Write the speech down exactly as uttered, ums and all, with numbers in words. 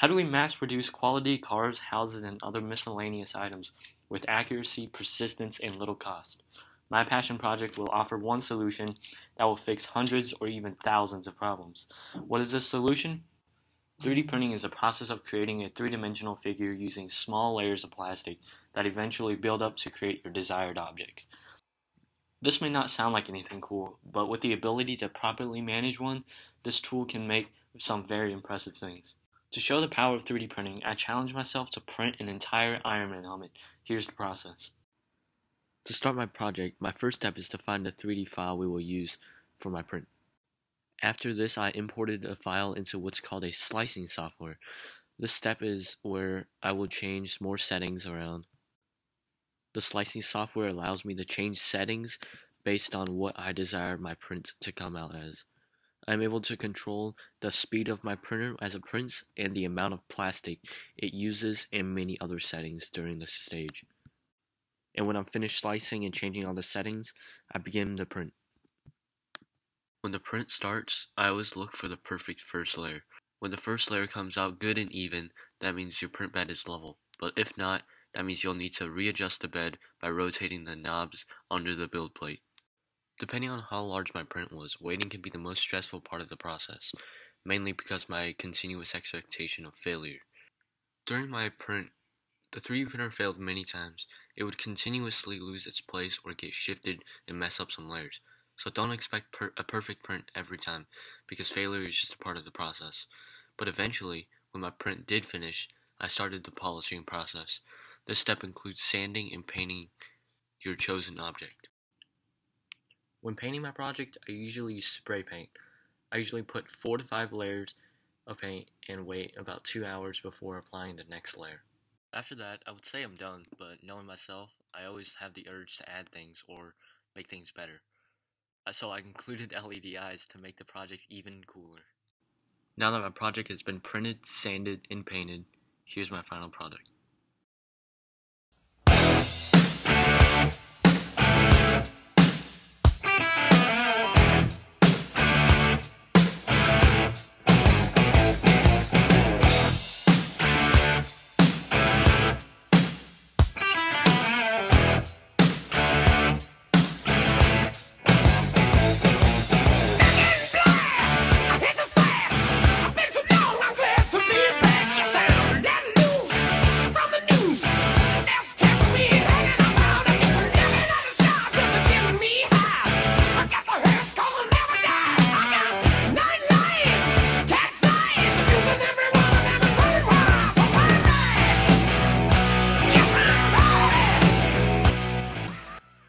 How do we mass produce quality cars, houses, and other miscellaneous items with accuracy, persistence, and little cost? My passion project will offer one solution that will fix hundreds or even thousands of problems. What is this solution? three D printing is a process of creating a three-dimensional figure using small layers of plastic that eventually build up to create your desired objects. This may not sound like anything cool, but with the ability to properly manage one, this tool can make some very impressive things. To show the power of three D printing, I challenged myself to print an entire Iron Man helmet. Here's the process. To start my project, my first step is to find the three D file we will use for my print. After this, I imported a file into what's called a slicing software. This step is where I will change more settings around. The slicing software allows me to change settings based on what I desire my print to come out as. I'm able to control the speed of my printer as it prints and the amount of plastic it uses and many other settings during this stage. And when I'm finished slicing and changing all the settings, I begin the print. When the print starts, I always look for the perfect first layer. When the first layer comes out good and even, that means your print bed is level. But if not, that means you'll need to readjust the bed by rotating the knobs under the build plate. Depending on how large my print was, waiting can be the most stressful part of the process, mainly because my continuous expectation of failure. During my print, the three D printer failed many times. It would continuously lose its place or get shifted and mess up some layers. So don't expect per a perfect print every time, because failure is just a part of the process. But eventually, when my print did finish, I started the polishing process. This step includes sanding and painting your chosen object. When painting my project, I usually use spray paint. I usually put four to five layers of paint and wait about two hours before applying the next layer. After that, I would say I'm done, but knowing myself, I always have the urge to add things or make things better. So I included L E D eyes to make the project even cooler. Now that my project has been printed, sanded, and painted, here's my final product.